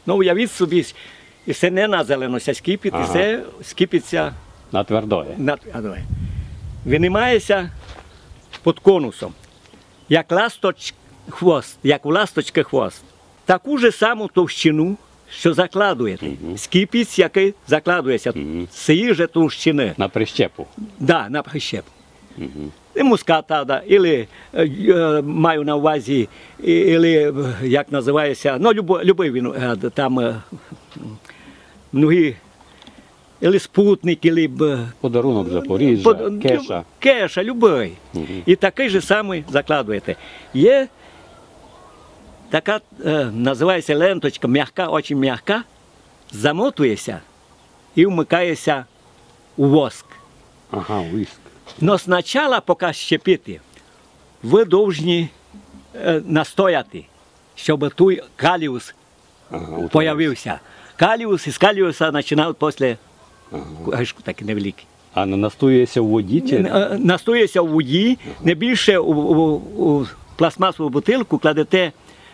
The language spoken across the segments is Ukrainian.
Ну, уявіть собі, і це не на зеленося скипить, і це скипиться На твердое. на твердое. Винімається під конусом, як хвост, як у ласточки хвост. Таку ж саму товщину, що закладуєте. Скипець, який закладується, цієї ж товщини. На прищепу. Да, на прищепу. І муската, да, или маю на увазі, или, як називається, ну, любий він, там, многі, или спутник, или... Подарунок Запоріжжя, кеша. Кеша, любий. І такий же самий закладуєте. Є така, називається ленточка, м'яка, дуже м'яка, замотується і вмикається у воск. Ага, виск. Но спочатку, поки щепити, ви повинні настояти, щоб той каліус з'явився. Каліус із каліуса починають після гашку такі невеликі. А настоюється у воді? Чи? Настоюється у воді, не більше у пластмасову бутилку кладете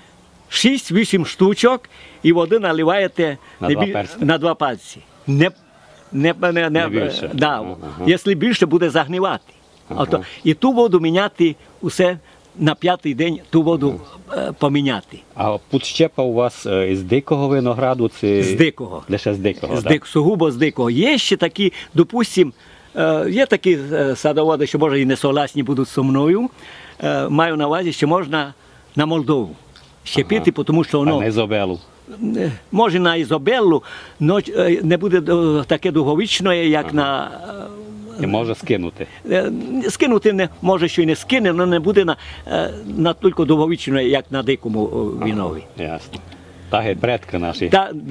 6-8 штучок і води наливаєте на 2 пальці. Не більше. Да. Якщо більше, буде загнивати. І ту воду міняти усе на 5-й день, ту воду поміняти. А підщепа у вас із дикого винограду? З дикого. Лише з дикого, Сугубо з дикого. Є ще такі, допустим, є такі садоводи, що, може, і не согласні будуть зі мною. Маю на увазі, що можна на Молдову щепити, тому що воно... А на Ізобелу? Може на Ізобелу, але не буде таке довговічне, як на... І може скинути? Скинути не, може, що і не скине, але не буде на тільки довговічне, як на дикому вінові. Ясно. Так, і предки наші.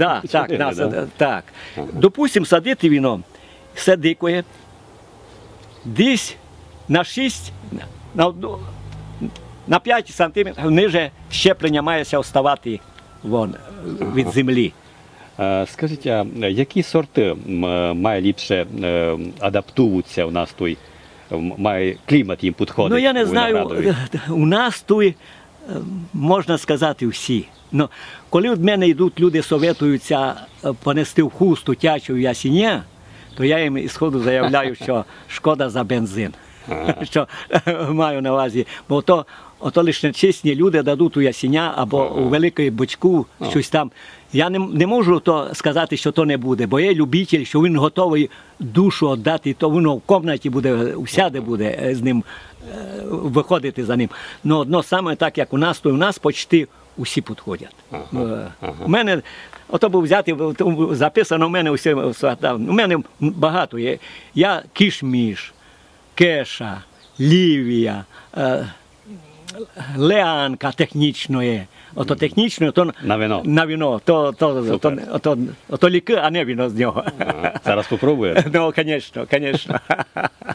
Так. Допустимо, садити віно, все дикое, десь на 6, на 5 сантиметрів ниже щеплення має оставати від землі. Скажіть, а які сорти має ліпше адаптуватися у нас той, має клімат їм підходить? Ну, я не знаю, у нас тут, можна сказати, всі. Но коли від мене йдуть люди, советуються понести в хусту тячу ясеня, то я їм із ходу заявляю, що шкода за бензин. Що маю на увазі, бо ото лише нечесні люди дадуть у ясеня або у великий бочку щось там. Я не можу сказати, що то не буде, бо є любитель, що він готовий душу віддати, то воно в кімнаті буде, усяде буде з ним, виходити за ним. Но одно саме так, як у нас, то у нас почти усі підходять. У мене, ото був взяти, записано у мене усе, у мене багато є. Я кішміш, кеша, лівія, леанка технічної. Ото технічно, то на віно, то ліки, а не віно з нього. Зараз спробуєш? Ну, звісно.